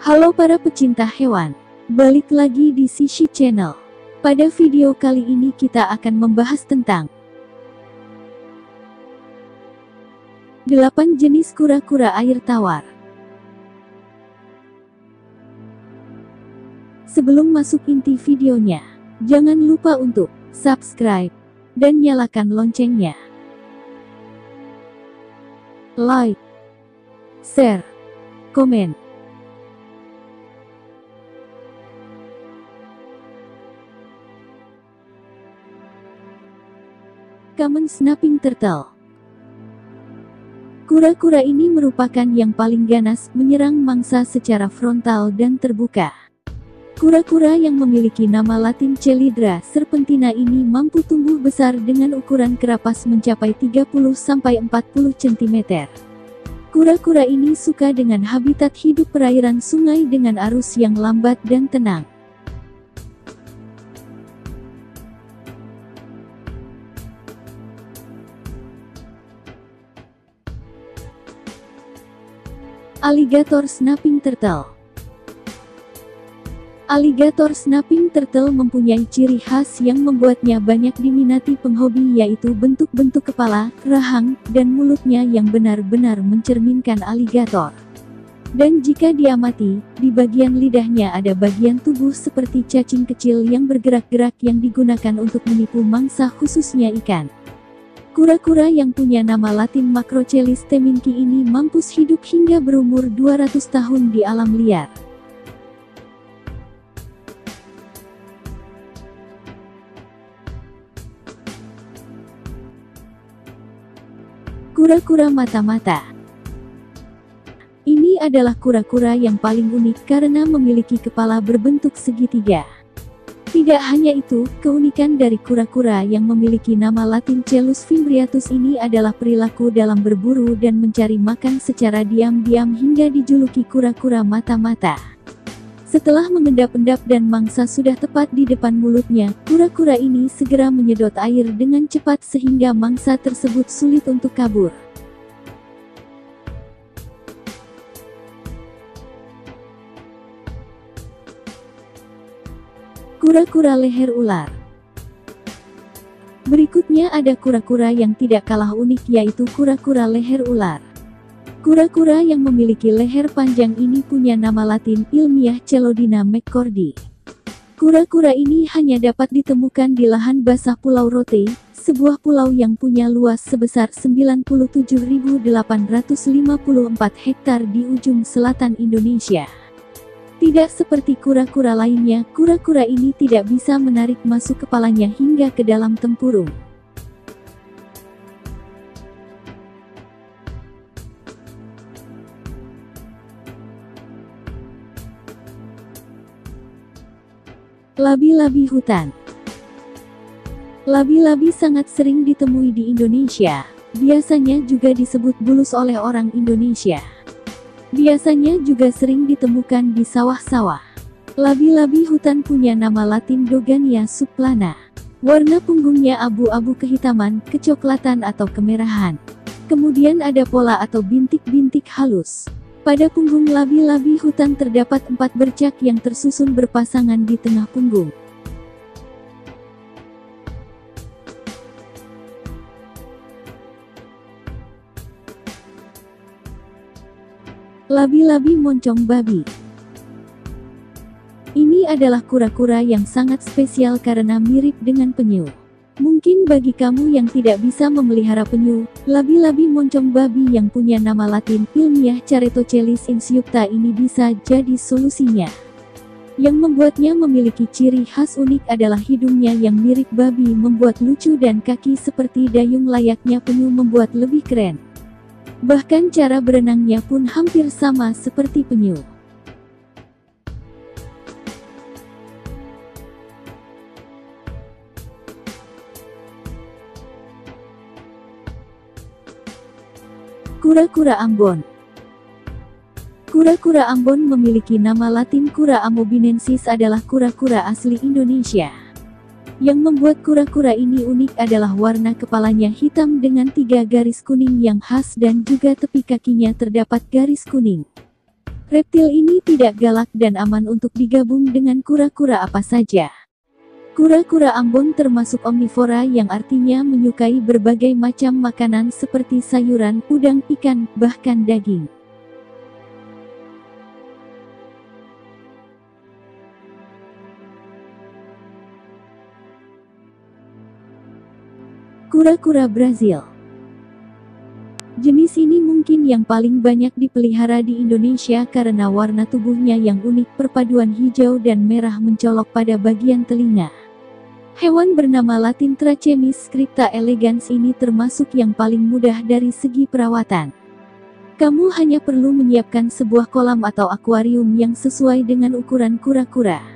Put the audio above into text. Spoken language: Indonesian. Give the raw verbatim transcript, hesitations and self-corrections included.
Halo para pecinta hewan, balik lagi di Sishi Channel. Pada video kali ini kita akan membahas tentang delapan jenis kura-kura air tawar. Sebelum masuk inti videonya, jangan lupa untuk subscribe dan nyalakan loncengnya. Like, share, komen. Common Snapping Turtle. Kura-kura ini merupakan yang paling ganas menyerang mangsa secara frontal dan terbuka. Kura-kura yang memiliki nama latin Chelydra serpentina ini mampu tumbuh besar dengan ukuran kerapas mencapai tiga puluh sampai empat puluh sentimeter. Kura-kura ini suka dengan habitat hidup perairan sungai dengan arus yang lambat dan tenang. Alligator Snapping Turtle. Alligator Snapping Turtle mempunyai ciri khas yang membuatnya banyak diminati penghobi, yaitu bentuk-bentuk kepala, rahang, dan mulutnya yang benar-benar mencerminkan alligator. Dan jika diamati, di bagian lidahnya ada bagian tubuh seperti cacing kecil yang bergerak-gerak yang digunakan untuk menipu mangsa, khususnya ikan. Kura-kura yang punya nama latin Macrochelys teminki ini mampus hidup hingga berumur dua ratus tahun di alam liar. Kura-kura mata-mata. Ini adalah kura-kura yang paling unik karena memiliki kepala berbentuk segitiga. Tidak hanya itu, keunikan dari kura-kura yang memiliki nama latin Chelus fimbriatus ini adalah perilaku dalam berburu dan mencari makan secara diam-diam hingga dijuluki kura-kura mata-mata. Setelah mengendap-endap dan mangsa sudah tepat di depan mulutnya, kura-kura ini segera menyedot air dengan cepat sehingga mangsa tersebut sulit untuk kabur. Kura-kura leher ular. Berikutnya ada kura-kura yang tidak kalah unik, yaitu kura-kura leher ular. Kura-kura yang memiliki leher panjang ini punya nama latin ilmiah Chelodina mccordy. Kura-kura ini hanya dapat ditemukan di lahan basah Pulau Rote, sebuah pulau yang punya luas sebesar sembilan puluh tujuh ribu delapan ratus lima puluh empat hektar di ujung selatan Indonesia. Tidak seperti kura-kura lainnya, kura-kura ini tidak bisa menarik masuk kepalanya hingga ke dalam tempurung. Labi-labi hutan. Labi-labi sangat sering ditemui di Indonesia, biasanya juga disebut bulus oleh orang Indonesia. Biasanya juga sering ditemukan di sawah-sawah. Labi-labi hutan punya nama latin Dogania subplana. Warna punggungnya abu-abu kehitaman, kecoklatan atau kemerahan. Kemudian ada pola atau bintik-bintik halus. Pada punggung labi-labi hutan terdapat empat bercak yang tersusun berpasangan di tengah punggung. Labi-labi moncong babi. Ini adalah kura-kura yang sangat spesial karena mirip dengan penyu. Mungkin bagi kamu yang tidak bisa memelihara penyu, labi-labi moncong babi yang punya nama latin ilmiah Charetochelys insiucta ini bisa jadi solusinya. Yang membuatnya memiliki ciri khas unik adalah hidungnya yang mirip babi membuat lucu dan kaki seperti dayung layaknya penyu membuat lebih keren. Bahkan cara berenangnya pun hampir sama seperti penyu. Kura-kura Ambon. Kura-kura Ambon memiliki nama latin Kura ambonensis, adalah kura-kura asli Indonesia. Yang membuat kura-kura ini unik adalah warna kepalanya hitam dengan tiga garis kuning yang khas dan juga tepi kakinya terdapat garis kuning. Reptil ini tidak galak dan aman untuk digabung dengan kura-kura apa saja. Kura-kura Ambon termasuk omnivora yang artinya menyukai berbagai macam makanan seperti sayuran, udang, ikan, bahkan daging. Kura-kura Brazil. Jenis ini mungkin yang paling banyak dipelihara di Indonesia karena warna tubuhnya yang unik, perpaduan hijau dan merah mencolok pada bagian telinga. Hewan bernama Latin Trachemis scripta elegans ini termasuk yang paling mudah dari segi perawatan. Kamu hanya perlu menyiapkan sebuah kolam atau akuarium yang sesuai dengan ukuran kura-kura.